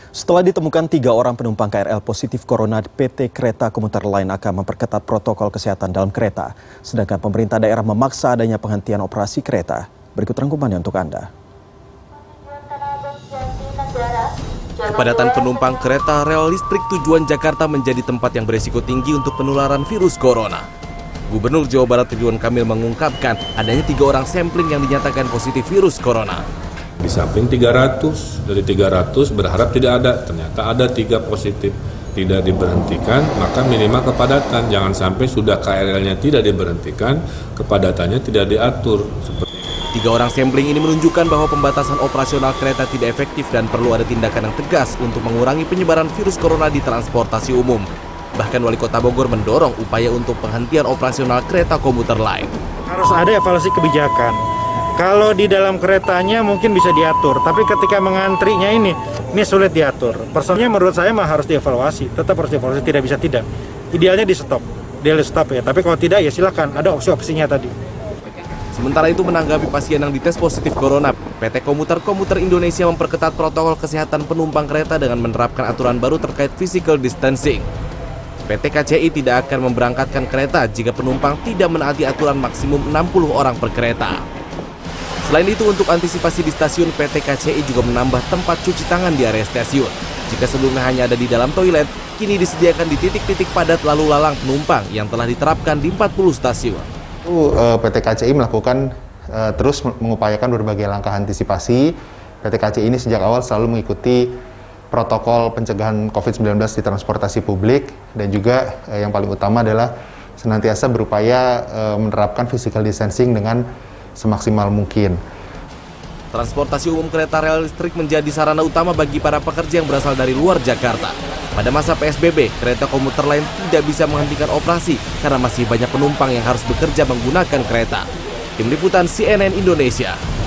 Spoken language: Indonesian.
Setelah ditemukan 3 orang penumpang KRL positif corona, PT Kereta Komuter Line akan memperketat protokol kesehatan dalam kereta. Sedangkan pemerintah daerah memaksa adanya penghentian operasi kereta. Berikut rangkumannya untuk Anda. Kepadatan penumpang kereta rel listrik tujuan Jakarta menjadi tempat yang berisiko tinggi untuk penularan virus corona. Gubernur Jawa Barat Ridwan Kamil mengungkapkan adanya 3 orang sampling yang dinyatakan positif virus corona. Di samping 300, dari 300 berharap tidak ada, ternyata ada 3 positif. Tidak diberhentikan, maka minimal kepadatan. Jangan sampai sudah KRL-nya tidak diberhentikan, kepadatannya tidak diatur. 3 orang sampling ini menunjukkan bahwa pembatasan operasional kereta tidak efektif dan perlu ada tindakan yang tegas untuk mengurangi penyebaran virus corona di transportasi umum. Bahkan Wali Kota Bogor mendorong upaya untuk penghentian operasional kereta komuter lain. Harus ada evaluasi kebijakan. Kalau di dalam keretanya mungkin bisa diatur, tapi ketika mengantrinya ini sulit diatur. Personnya menurut saya mah harus dievaluasi, tetap harus dievaluasi, tidak bisa tidak. Idealnya di stop, ya. Tapi kalau tidak ya silakan, ada opsi-opsinya tadi. Sementara itu menanggapi pasien yang dites positif corona, PT Komuter Indonesia memperketat protokol kesehatan penumpang kereta dengan menerapkan aturan baru terkait physical distancing. PT KCI tidak akan memberangkatkan kereta jika penumpang tidak menaati aturan maksimum 60 orang per kereta. Selain itu, untuk antisipasi di stasiun, PT KCI juga menambah tempat cuci tangan di area stasiun. Jika sebelumnya hanya ada di dalam toilet, kini disediakan di titik-titik padat lalu lalang penumpang yang telah diterapkan di 40 stasiun. PT KCI melakukan terus mengupayakan berbagai langkah antisipasi. PT KCI ini sejak awal selalu mengikuti protokol pencegahan COVID-19 di transportasi publik, dan juga yang paling utama adalah senantiasa berupaya menerapkan physical distancing dengan semaksimal mungkin. Transportasi umum kereta rel listrik menjadi sarana utama bagi para pekerja yang berasal dari luar Jakarta. Pada masa PSBB, kereta komuter lain tidak bisa menghentikan operasi karena masih banyak penumpang yang harus bekerja menggunakan kereta. Tim Liputan CNN Indonesia.